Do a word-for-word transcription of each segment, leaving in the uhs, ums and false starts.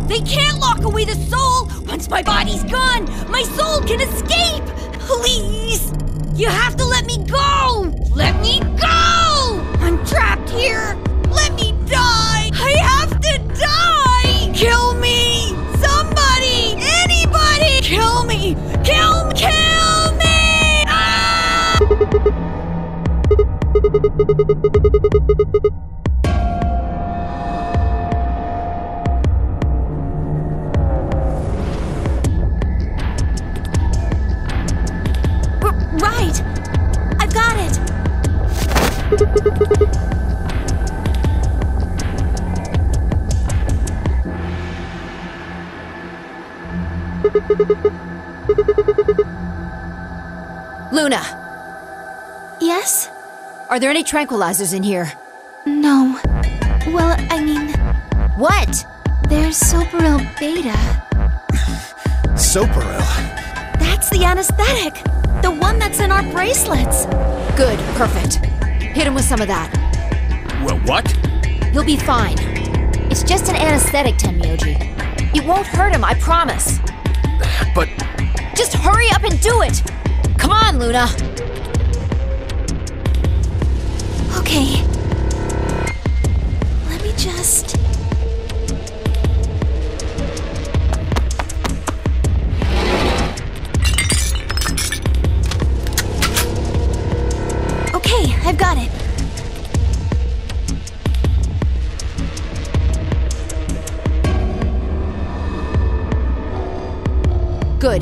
They can't lock away the soul! Once my body's gone, my soul can escape! Please! You have to let me go! Let me go! I'm trapped here! Let me die! I have to die! Kill me! Somebody! Anybody! Kill me! Kill, kill me! Ah! R- right! I've got it! Luna! Yes? Are there any tranquilizers in here? No. Well, I mean... What? There's Soparil Beta. Soparil? That's the anesthetic! The one that's in our bracelets! Good, perfect. Hit him with some of that. Well, what? He'll be fine. It's just an anesthetic, Tenmyoji. It won't hurt him, I promise. But... Just hurry up and do it! Come on, Luna! Okay. Let me just... Okay, I've got it. Good.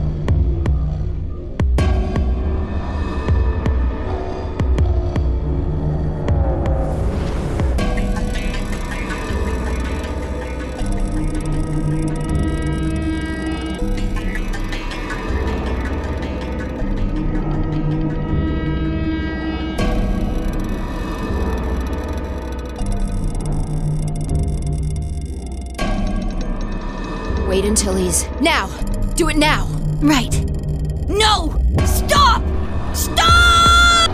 Wait until he's... Now! Do it now! Right. No! Stop! Stop!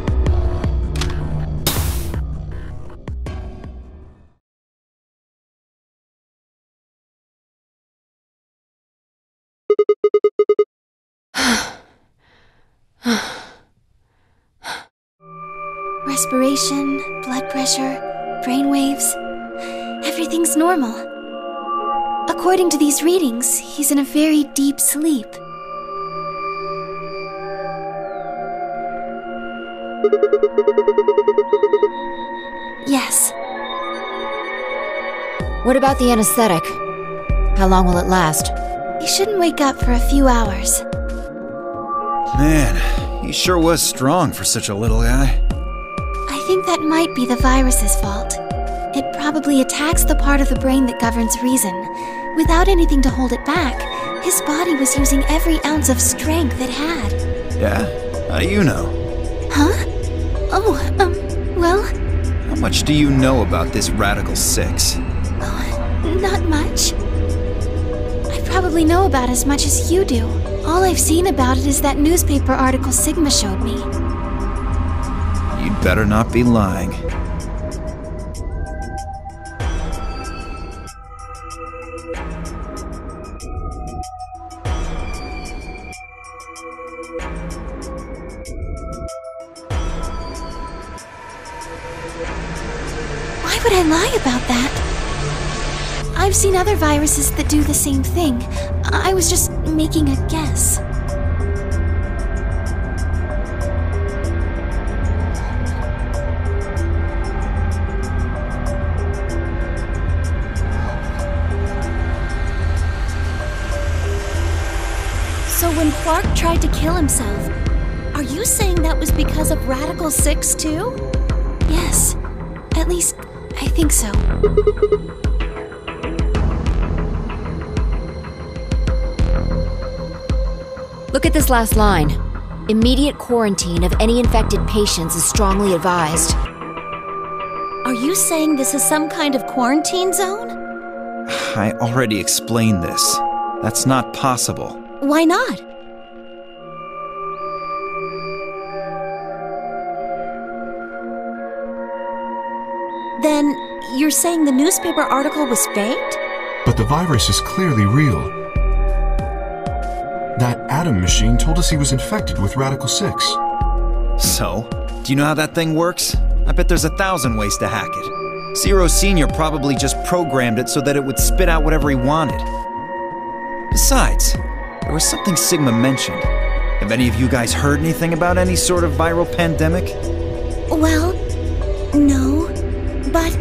Respiration, blood pressure, brain waves. Everything's normal. According to these readings, he's in a very deep sleep. Yes. What about the anesthetic? How long will it last? He shouldn't wake up for a few hours. Man, he sure was strong for such a little guy. I think that might be the virus's fault. It probably attacks the part of the brain that governs reason. Without anything to hold it back, his body was using every ounce of strength it had. Yeah? How do you know? Huh? Oh, um, well... How much do you know about this Radical Six? Oh, not much. I probably know about as much as you do. All I've seen about it is that newspaper article Sigma showed me. You'd better not be lying. Why would I lie about that? I've seen other viruses that do the same thing. I was just making a guess. So when Clark tried to kill himself, are you saying that was because of Radical Six too? Yes. At least, I think so. Look at this last line. Immediate quarantine of any infected patients is strongly advised. Are you saying this is some kind of quarantine zone? I already explained this. That's not possible. Why not? Then, you're saying the newspaper article was faked? But the virus is clearly real. That Adam machine told us he was infected with Radical Six. So, do you know how that thing works? I bet there's a thousand ways to hack it. Zero Senior probably just programmed it so that it would spit out whatever he wanted. Besides, there was something Sigma mentioned. Have any of you guys heard anything about any sort of viral pandemic? Well, no, but...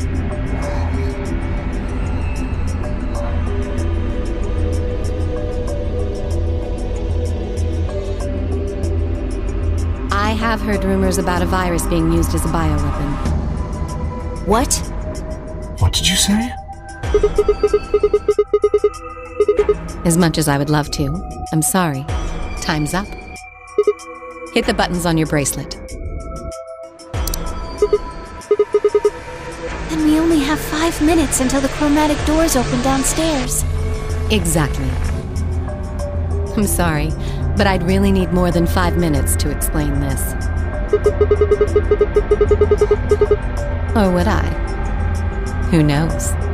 I have heard rumors about a virus being used as a bioweapon. What? What did you say? As much as I would love to, I'm sorry. Time's up. Hit the buttons on your bracelet. Then we only have five minutes until the chromatic doors open downstairs. Exactly. I'm sorry, but I'd really need more than five minutes to explain this. Or would I? Who knows?